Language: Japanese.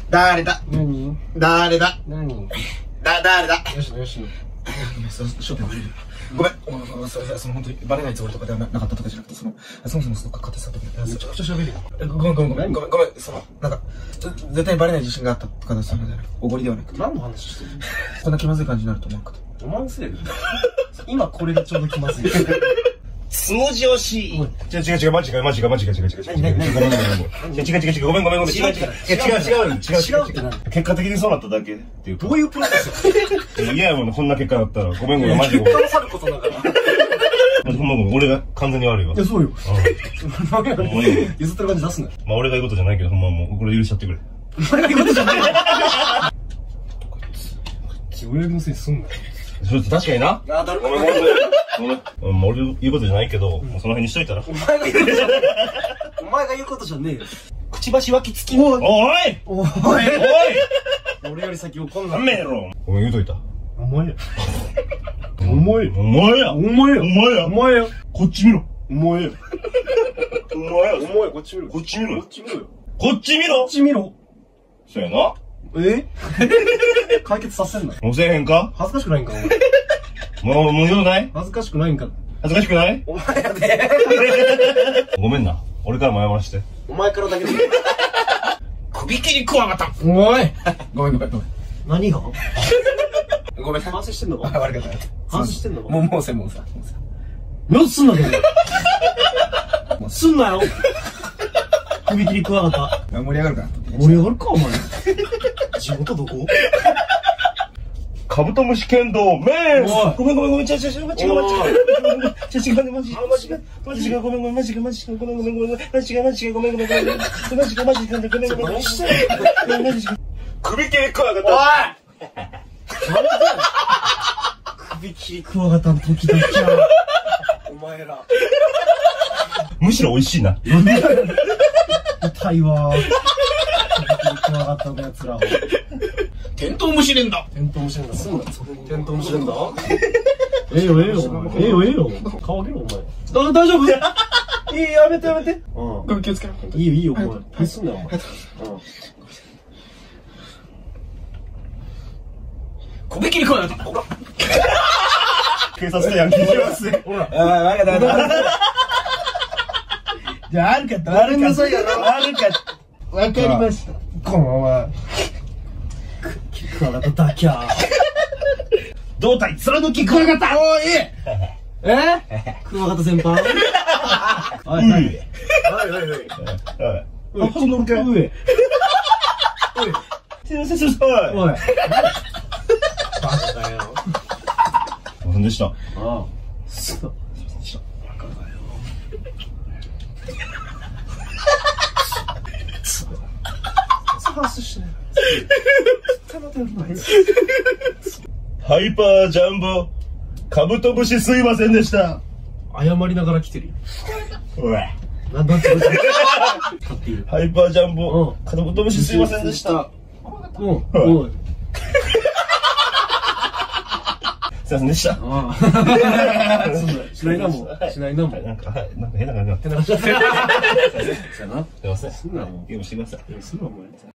誰だ何誰だ何誰だよしのよしの。 ごめん、焦点バレる。ごめん、本当にバレないつもりとかではなかったとかじゃなくて、そもそもどっか勝てたとか、めちゃくちゃ喋るよ。ごめん、絶対バレない自信があったとかで、その、おごりではなくて。 何の話してるこんな気まずい感じになると思うかと。 お前のせいだよ。今これがちょうど気まずい。 つもじ惜しい。違う、マジか。違う。ごめん。違う。結果的にそうなっただけっていう。 どういうプロセスいや、もうこんな結果だったら、ごめん、マジでごめん。 結果の去ることだから。 ほんまごめん、俺が完全に悪いわ。 いや、そうよ。譲ってる感じ出すなよ。 まあ俺が言うことじゃないけど、ほんまもう、これ許しちゃってくれ。 お前が言うことじゃないよ。俺のせいにすんなよ。 確かにな。 あ、だるごめん。 俺言うことじゃないけど、もうその辺にしといたら。 お前が言うことじゃねえ。お前が言うことじゃねえよ。 くちばし脇付き。おい俺より先怒んな。 やめろ。ごめん、言うといた。 お前や。 こっち見ろ。 お前や。 こっち見ろ。 こっち見ろよ。 こっち見ろ。そうやな。 解決させんなよ。 もうせえへんか。 恥ずかしくないんか、お前。 もう言うことない。 恥ずかしくないんか。 恥ずかしくない。 お前やで。 ごめんな。俺からも謝らして。 お前からだけで。 首切りクワガタ。 おい。ごめん。何がごめん。 反省してんのか。 悪かった。 反省してんのか。 もうさ。 よし、すんなよ。すんなよ。首切りクワガタ。 盛り上がるかな。 盛り上がるか、お前。地元どこカブトムシ剣道メン。ごめん、違う、マジが、ごめん、首切りクワガタ。 首切りクワガタの時だけや。お前ら。 むしろ美味しいな。 痛いわ。首切りクワガタのやつら。 テントウムシ連だ。 テントウムシ連だ。すんな。テントウムシ連だ。ええよ。顔上げろ、お前。大丈夫やめて。 うん。気をつけろ。 いいよ、お前。何すんなよ、お前。 首切りクワガタ。警察とヤンキーしますね。ほら。 じゃあ、悪かった。悪かった。わかりました。このまま。クワガタだきゃ。 胴体貫きクワガタ。おい。 クワガタ先輩。おい。 あ、そのるけ。 おい。 すいません。おい。 バカだよ。 すいませんでした。 ああ。すいませんでした。バカだよ。 ハイパージャンボカブトムシすいませんでした。 謝りながら来てるよ。 おい。 なんだってハイパージャンボカブトムシすいませんでした。 おい。 すいませんでした。 しないなもん。 なんか変な感じになってなかった。すいません。 すんなもん。 ゲームしてください。 すんなもん。